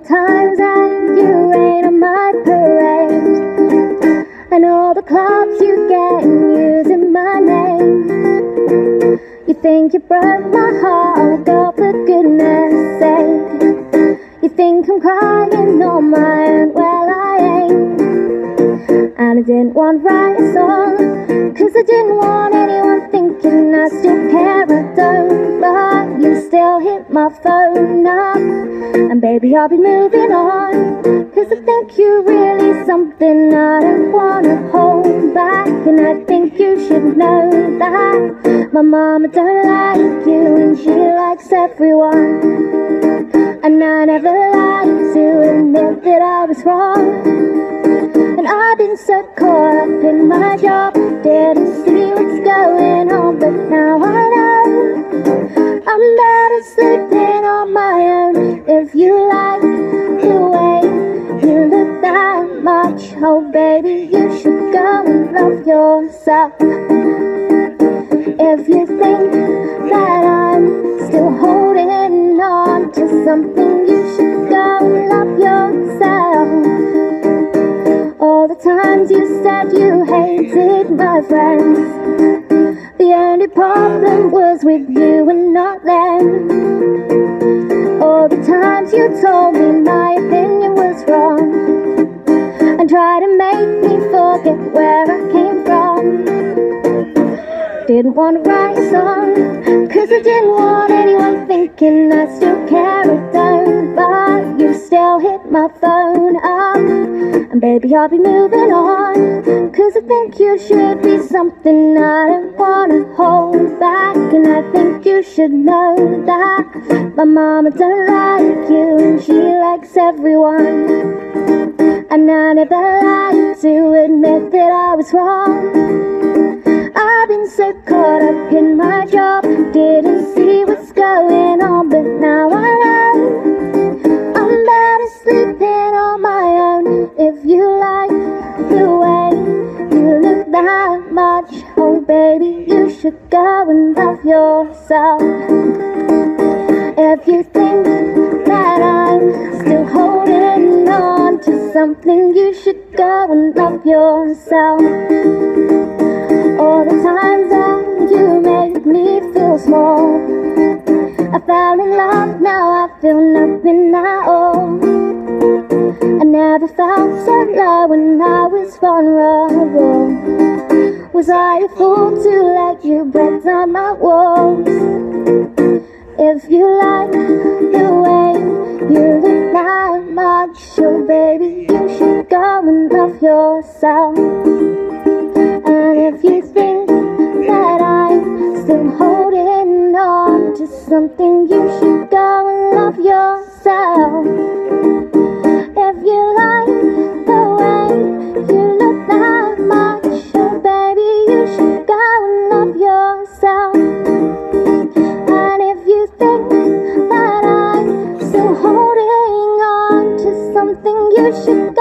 times that you rain on my parade, and all the clubs you get using my name. You think you broke my heart, oh girl, for goodness sake. You think I'm crying on my own, well I ain't. And I didn't want to write a song, cause I didn't want anyone thinking I still care, I don't. But you still hit my phone up, and baby I'll be moving on, cause I think you're really something I don't wanna hold back. And I think you should know that my mama don't like you and she likes everyone. And I never lied to admit that I was wrong. And I've been so caught up in my job, didn't see what's going on, but now I know I'm better sleeping on my own. If you like the way you look that much, oh baby, you should go and love yourself. If you think that I'm still holding on to something, you should go and love yourself. All the times you said you hated my friends, the only problem was with you and not them. All the times you told me my opinion was wrong, and tried to make me forget where I came from. Didn't want to write a song, cause I didn't want anyone thinking I still care, I don't. But you still hit my phone up, and baby I'll be moving on, cause I think you should be something I don't wanna hold back. And I think you should know that my mama don't like you and she likes everyone. And I never lied to admit that I was wrong. I've been so caught up in my job, didn't see what's going on, but now I know I'm better sleeping on my own. If you like the way you look that much, oh baby, you should go and love yourself. If you think that I'm still holding on to something, you should go and love yourself. All the times that you made me feel small, I fell in love, now I feel nothing at all. I never felt so low when I was vulnerable. Was I a fool to let you break down my walls? If you like the way you look that much, oh baby, you should go and love yourself. And if you think that I'm still holding on to something, you should go and love yourself. If you like the way you look that much, oh baby, you should go and love yourself. And if you think that I'm still holding on to something, you should